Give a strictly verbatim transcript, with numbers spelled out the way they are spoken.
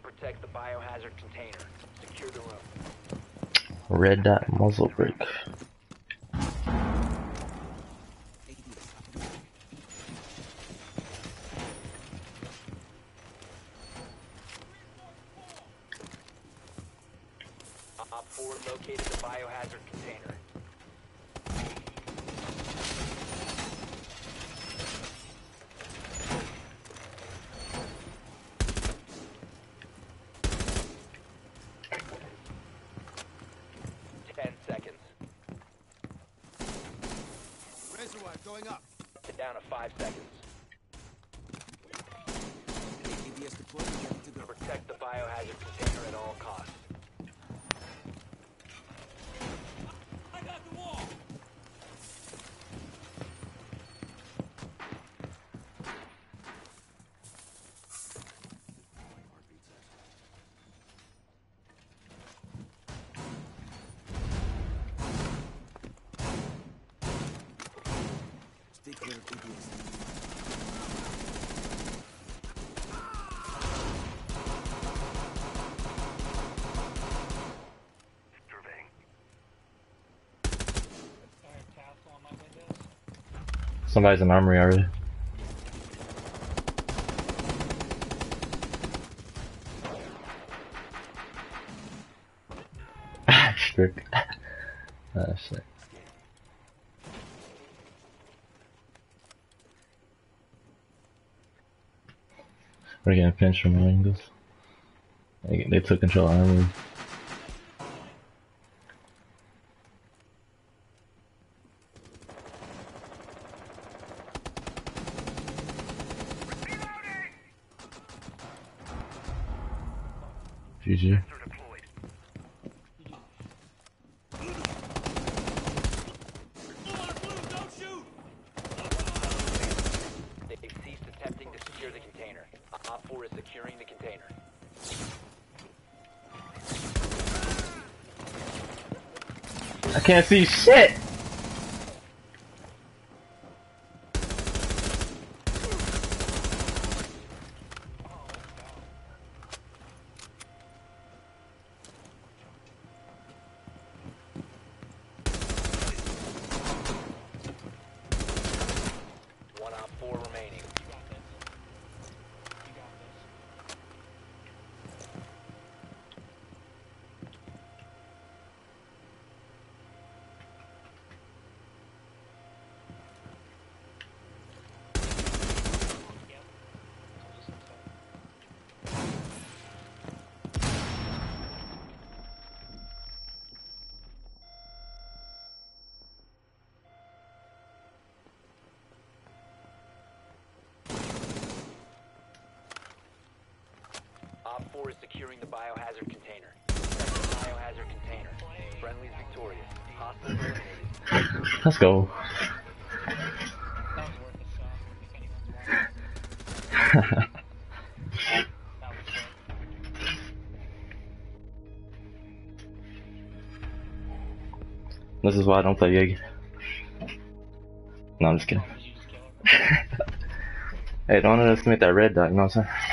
protect the biohazard container. Secure the room. Red Dot muzzle brake. Op four located the biohazard container. Ten seconds. Reservoir going up. Down to five seconds. A B S deployment ready to go. Protect the biohazard container at all costs. I got the wall. Stay clear of A B S. Somebody's in armory already. Strict. Ah, shit. We're getting pinched from all angles. They, they took control of armory. G G. They've ceased attempting to secure the container. Op four is securing the container. I can't see shit! One op four remaining. Op four is securing the biohazard container. Protect the biohazard container. Friendly's victorious. Hostiles eliminated. Let's go. This is why I don't play Jager. No, I'm just kidding. Hey, don't underestimate that red dot, you know what I'm saying?